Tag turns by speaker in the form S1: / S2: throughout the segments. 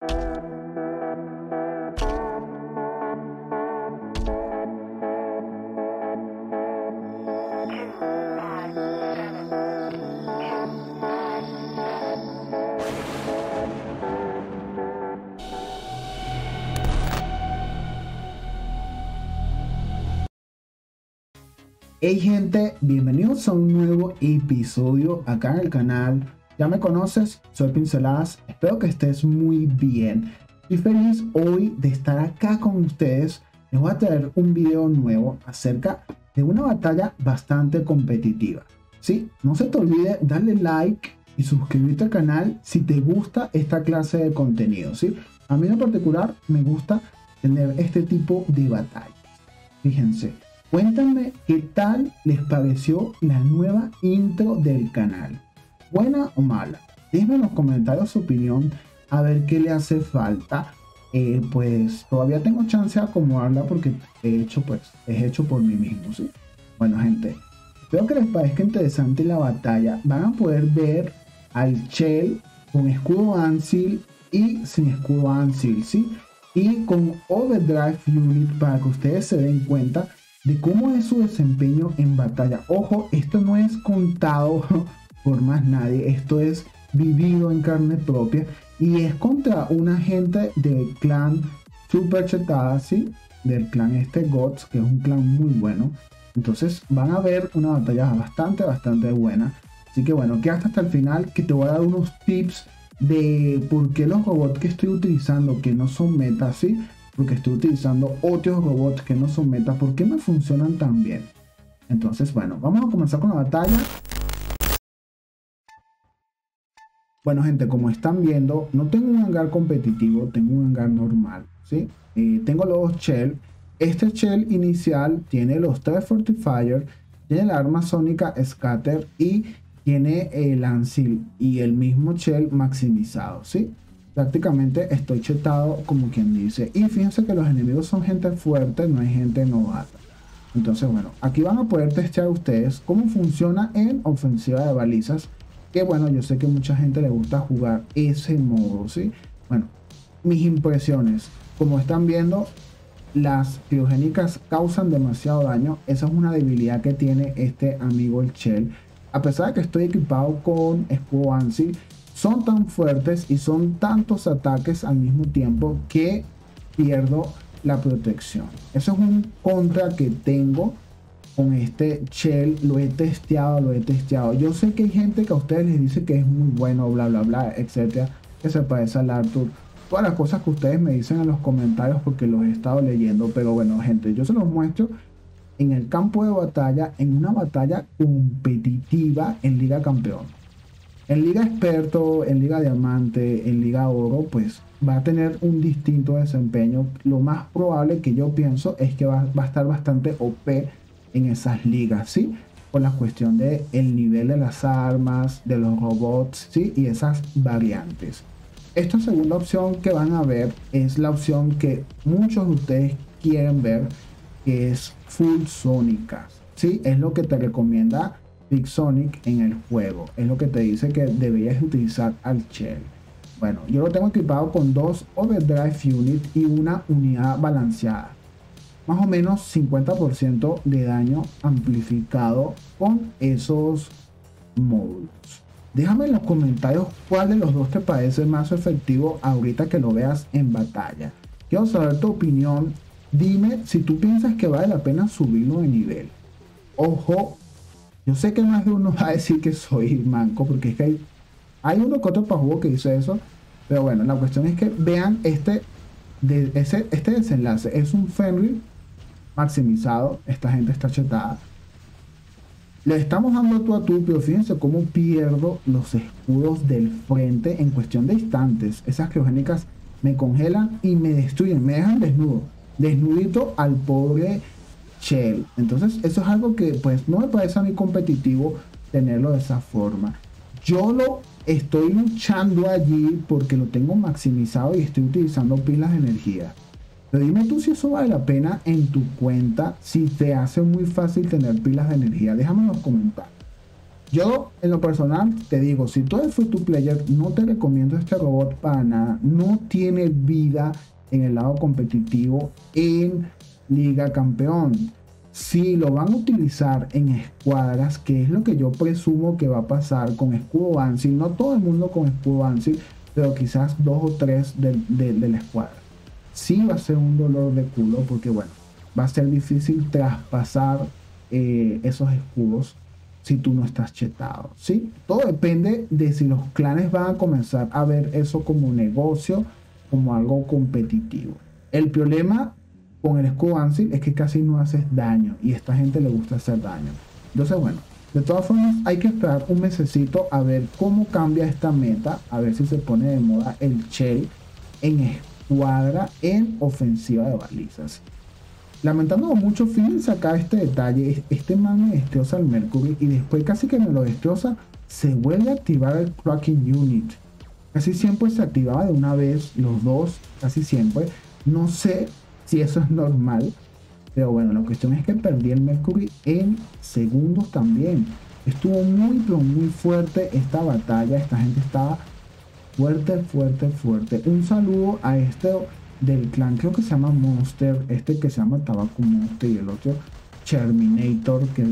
S1: Hey gente, bienvenidos a un nuevo episodio acá en el canal. Ya me conoces, soy Pinceladas, espero que estés muy bien. Estoy feliz hoy de estar acá con ustedes. Les voy a traer un video nuevo acerca de una batalla bastante competitiva. Sí, no se te olvide darle like y suscribirte al canal si te gusta esta clase de contenido. ¿Sí? A mí en particular me gusta tener este tipo de batallas. Fíjense. Cuéntenme qué tal les pareció la nueva intro del canal. ¿Buena o mala? Déjenme en los comentarios su opinión, a ver qué le hace falta. Pues todavía tengo chance de acomodarla porque es hecho por mí mismo, ¿sí? Bueno gente, espero que les parezca interesante la batalla. Van a poder ver al Chell con escudo Ansil y sin escudo Ansil, ¿sí? Y con Overdrive Unit para que ustedes se den cuenta de cómo es su desempeño en batalla. Ojo, esto no es contado por más nadie, esto es vivido en carne propia y es contra una gente del clan super chetada, ¿sí? Del clan GOTS, que es un clan muy bueno. Entonces van a ver una batalla bastante buena. Así que bueno, quédate hasta el final que te voy a dar unos tips de por qué los robots que estoy utilizando, que no son metas, ¿sí? Porque estoy utilizando otros robots que no son meta, ¿por qué me funcionan tan bien? Entonces, bueno, vamos a comenzar con la batalla. Bueno, gente, como están viendo, no tengo un hangar competitivo, tengo un hangar normal, ¿sí? Tengo los dos Chell. Este Chell inicial tiene los 3 Fortifier, tiene la arma sónica Scatter y tiene el Ansil y el mismo Chell maximizado, ¿sí? Prácticamente estoy chetado como quien dice. Y fíjense que los enemigos son gente fuerte, no hay gente novata. Entonces bueno, aquí van a poder testear ustedes cómo funciona en ofensiva de balizas. Que bueno, yo sé que mucha gente le gusta jugar ese modo, ¿sí? Bueno, mis impresiones. Como están viendo, las criogénicas causan demasiado daño. Esa es una debilidad que tiene este amigo el Chell. A pesar de que estoy equipado con escudo Ansil, son tan fuertes y son tantos ataques al mismo tiempo que pierdo la protección. Eso es un contra que tengo con este Chell. Lo he testeado. Yo sé que hay gente que a ustedes les dice que es muy bueno, bla bla bla, etcétera, que se parece al Arthur. Todas las cosas que ustedes me dicen en los comentarios porque los he estado leyendo. Pero bueno, gente, yo se los muestro en el campo de batalla, en una batalla competitiva en Liga Campeón. En Liga Experto, en Liga Diamante, en Liga Oro, pues va a tener un distinto desempeño. Lo más probable que yo pienso es que va a estar bastante OP en esas ligas, ¿sí? Por la cuestión de el nivel de las armas, de los robots, ¿sí? Y esas variantes. Esta segunda opción que van a ver es la opción que muchos de ustedes quieren ver, que es full sónicas, ¿sí? Es lo que te recomienda Pixonic en el juego, es lo que te dice que deberías utilizar al Chell. Bueno, yo lo tengo equipado con 2 Overdrive Unit y una unidad balanceada, más o menos 50% de daño amplificado con esos módulos. Déjame en los comentarios cuál de los dos te parece más efectivo ahorita que lo veas en batalla. Quiero saber tu opinión. Dime si tú piensas que vale la pena subirlo de nivel. Ojo, yo sé que más de uno va a decir que soy manco, porque es que hay uno que otro pajugo que dice eso. Pero bueno, la cuestión es que vean este desenlace. Es un Fenrir maximizado. Esta gente está chetada. Le estamos dando tú a tú, pero fíjense cómo pierdo los escudos del frente en cuestión de instantes. Esas criogénicas me congelan y me destruyen, me dejan desnudito al pobre Chell. Entonces eso es algo que pues no me parece a mí competitivo tenerlo de esa forma. Yo lo estoy luchando allí porque lo tengo maximizado y estoy utilizando pilas de energía. Pero dime tú si eso vale la pena en tu cuenta, si te hace muy fácil tener pilas de energía. Déjame en los comentarios. Yo, en lo personal, te digo, si tú eres free to player, no te recomiendo este robot para nada. No tiene vida en el lado competitivo en Liga Campeón. Si lo van a utilizar en escuadras, que es lo que yo presumo que va a pasar con Escudo Ansil, no todo el mundo con Escudo Ansil, pero quizás 2 o 3 de la escuadra. Sí va a ser un dolor de culo porque, bueno, va a ser difícil traspasar esos escudos si tú no estás chetado, ¿sí? Todo depende de si los clanes van a comenzar a ver eso como negocio, como algo competitivo. El problema con el escudo Ansil es que casi no haces daño y a esta gente le gusta hacer daño. Entonces, bueno, de todas formas hay que esperar un mesecito a ver cómo cambia esta meta, a ver si se pone de moda el Shell en escuadra en ofensiva de balizas. Lamentando mucho, fíjense acá este detalle, este man me destroza el Mercury y después casi que me lo destroza, se vuelve a activar el Cracking Unit. Casi siempre se activaba de una vez, los dos, casi siempre. No sé si eso es normal, pero bueno, la cuestión es que perdí el Mercury en segundos también. Estuvo muy, pero muy fuerte esta batalla, esta gente estaba fuerte, fuerte, fuerte. Un saludo a este del clan, creo que se llama Monster, este que se llama Tabaco Monster y el otro Terminator, que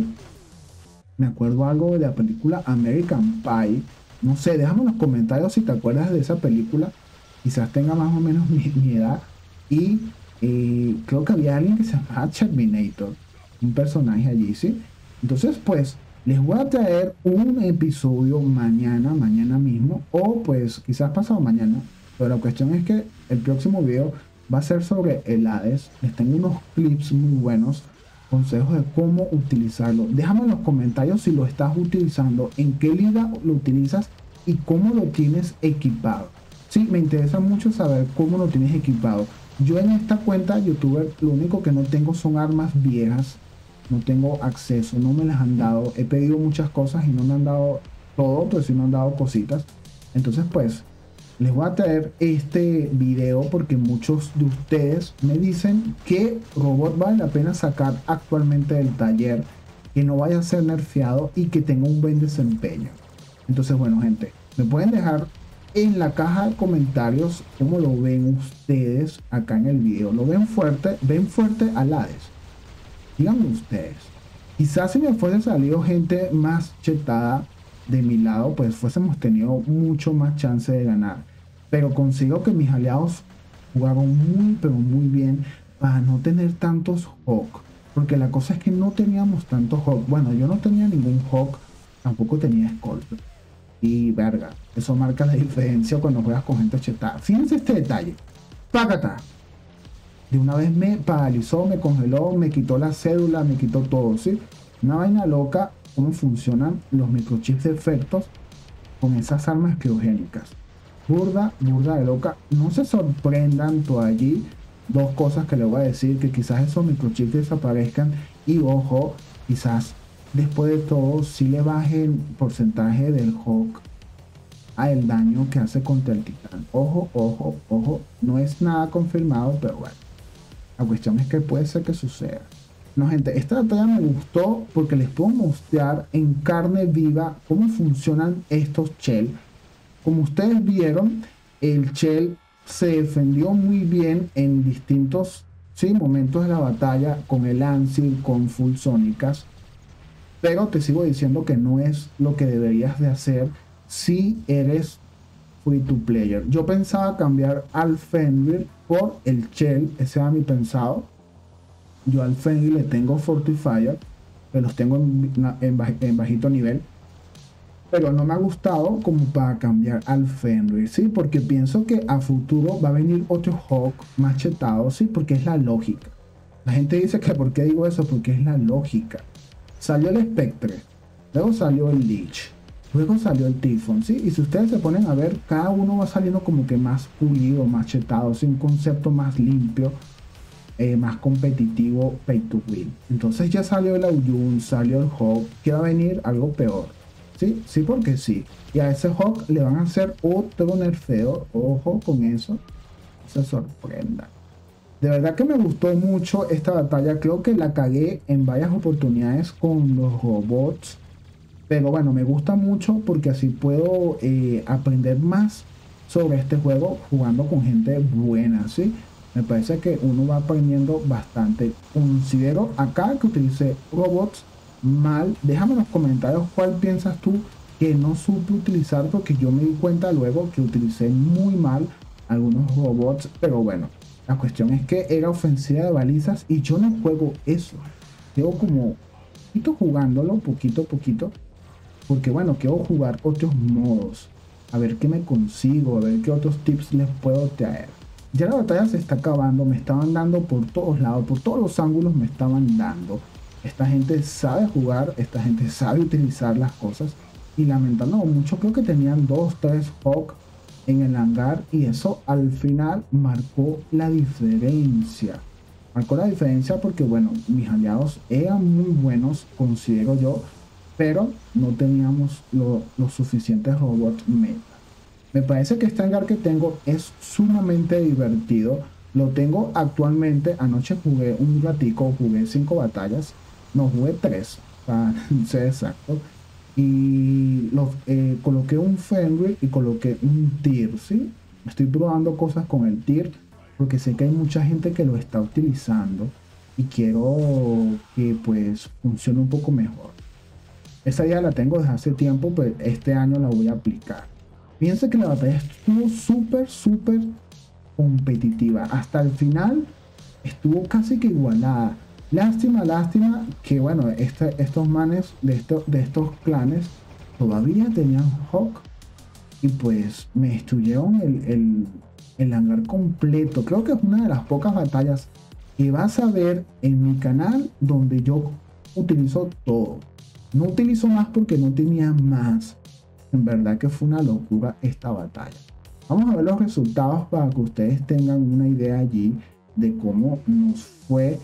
S1: me acuerdo algo de la película American Pie. No sé, déjame en los comentarios si te acuerdas de esa película. Quizás tenga más o menos mi edad. Y creo que había alguien que se llamaba Terminator, un personaje allí, ¿sí? Entonces, pues, les voy a traer un episodio mañana mismo, o pues quizás pasado mañana. Pero la cuestión es que el próximo video va a ser sobre el Hades. Les tengo unos clips muy buenos, consejos de cómo utilizarlo. Déjame en los comentarios si lo estás utilizando, en qué liga lo utilizas y cómo lo tienes equipado. Sí, me interesa mucho saber cómo lo tienes equipado. Yo en esta cuenta youtuber lo único que no tengo son armas viejas. No tengo acceso, no me las han dado. He pedido muchas cosas y no me han dado todo, pero sí me han dado cositas. Entonces pues les voy a traer este video porque muchos de ustedes me dicen que robot vale la pena sacar actualmente del taller, que no vaya a ser nerfeado y que tenga un buen desempeño. Entonces, bueno, gente, me pueden dejar en la caja de comentarios cómo lo ven ustedes acá en el video. ¿Lo ven fuerte? ¿Ven fuerte al Hades? Díganme ustedes. Quizás si me fuese salido gente más chetada de mi lado, pues fuésemos tenido mucho más chance de ganar. Pero consigo que mis aliados jugaron muy, pero muy bien para no tener tantos Hawk. Porque la cosa es que no teníamos tantos Hawk. Bueno, yo no tenía ningún Hawk, tampoco tenía Scorpion. Y verga, eso marca la diferencia cuando juegas con gente chetada. Fíjense este detalle. ¡Págata! De una vez me paralizó, me congeló, me quitó la cédula, me quitó todo, ¿sí? Una vaina loca cómo funcionan los microchips de efectos con esas armas criogénicas. Burda de loca. No se sorprendan por allí. Dos cosas que les voy a decir, que quizás esos microchips desaparezcan y ojo, quizás después de todo sí le baje el porcentaje del Hawk a el daño que hace contra el titán. Ojo, ojo, ojo. No es nada confirmado, pero bueno. La cuestión es que puede ser que suceda. No, gente, esta batalla me gustó porque les puedo mostrar en carne viva cómo funcionan estos Shell. Como ustedes vieron, el Shell se defendió muy bien en distintos momentos de la batalla con el Ansil, con full sónicas. Pero te sigo diciendo que no es lo que deberías de hacer si eres free to player. Yo pensaba cambiar al Fenrir por el Shell, ese era mi pensado. Yo al Fenrir le tengo Fortifier, que los tengo en bajito nivel, pero no me ha gustado como para cambiar al Fenrir, ¿sí? Porque pienso que a futuro va a venir otro Hawk más chetado, ¿sí? Porque es la lógica. La gente dice que ¿por qué digo eso? Porque es la lógica. Salió el Spectre, luego salió el Lich, luego salió el Typhon, ¿sí? Y si ustedes se ponen a ver, cada uno va saliendo como que más pulido, más chetado, ¿sí? Un concepto más limpio, más competitivo, pay to win. Entonces ya salió el Auyun, salió el Hawk, que va a venir algo peor. Sí, sí, porque sí. Y a ese Hawk le van a hacer otro nerfeo. Ojo con eso. No se sorprenda. De verdad que me gustó mucho esta batalla. Creo que la cagué en varias oportunidades con los robots. Pero bueno, me gusta mucho porque así puedo aprender más sobre este juego jugando con gente buena, ¿sí? Me parece que uno va aprendiendo bastante. Considero acá que utilicé robots mal. Déjame en los comentarios cuál piensas tú que no supe utilizar, porque yo me di cuenta luego que utilicé muy mal algunos robots. Pero bueno, la cuestión es que era ofensiva de balizas y yo no juego eso. Llevo como poquito jugándolo, poquito a poquito, porque bueno, quiero jugar otros modos, a ver qué me consigo, a ver qué otros tips les puedo traer. Ya la batalla se está acabando, me estaban dando por todos lados, por todos los ángulos me estaban dando. Esta gente sabe jugar, esta gente sabe utilizar las cosas y lamentando mucho, creo que tenían 2, 3 Hawk en el hangar y eso al final marcó la diferencia. Marcó la diferencia porque bueno, mis aliados eran muy buenos, considero yo, pero no teníamos los suficientes robots meta. Me parece que este hangar que tengo es sumamente divertido. Lo tengo actualmente. Anoche jugué un ratico, jugué 5 batallas. No, jugué 3, para ser exacto. Y coloqué un Fenrir y coloqué un Tyr, ¿sí? Estoy probando cosas con el Tyr porque sé que hay mucha gente que lo está utilizando y quiero que pues funcione un poco mejor. Esa idea la tengo desde hace tiempo, pero este año la voy a aplicar. Fíjense que la batalla estuvo súper competitiva. Hasta el final estuvo casi que igualada. Lástima que, bueno, estos manes de estos clanes todavía tenían Hawk y pues me destruyeron el hangar completo. Creo que es una de las pocas batallas que vas a ver en mi canal donde yo utilizo todo. No utilizo más porque no tenía más. En verdad que fue una locura esta batalla. Vamos a ver los resultados para que ustedes tengan una idea allí de cómo nos fue.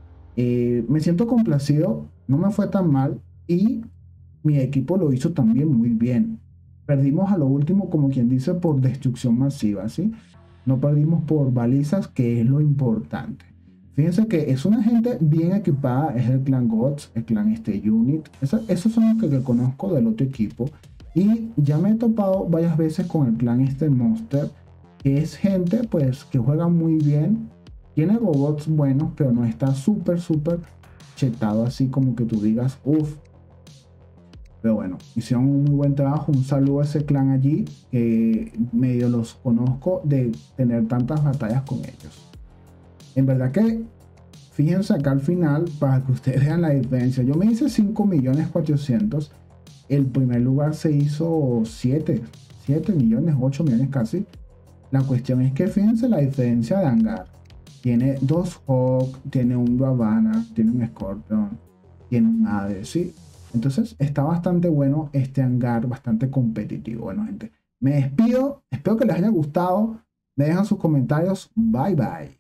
S1: Me siento complacido, no me fue tan mal y mi equipo lo hizo también muy bien. Perdimos a lo último, como quien dice, por destrucción masiva, ¿sí? No perdimos por balizas, que es lo importante. Fíjense que es una gente bien equipada, es el clan GOTS, el clan Unit. Esos son los que conozco del otro equipo. Y ya me he topado varias veces con el clan Monster, que es gente pues que juega muy bien, tiene robots buenos, pero no está súper chetado así como que tú digas, uff. Pero bueno, hicieron un muy buen trabajo. Un saludo a ese clan allí, que medio los conozco de tener tantas batallas con ellos. En verdad que, fíjense acá al final, para que ustedes vean la diferencia. Yo me hice 5.400.000. El primer lugar se hizo 7 millones, 8 millones casi. La cuestión es que fíjense la diferencia de hangar. Tiene 2 Hawk, tiene un Ravana, tiene un Scorpion, tiene un Hades, ¿sí? Entonces está bastante bueno este hangar, bastante competitivo. Bueno, gente, me despido. Espero que les haya gustado. Me dejan sus comentarios. Bye, bye.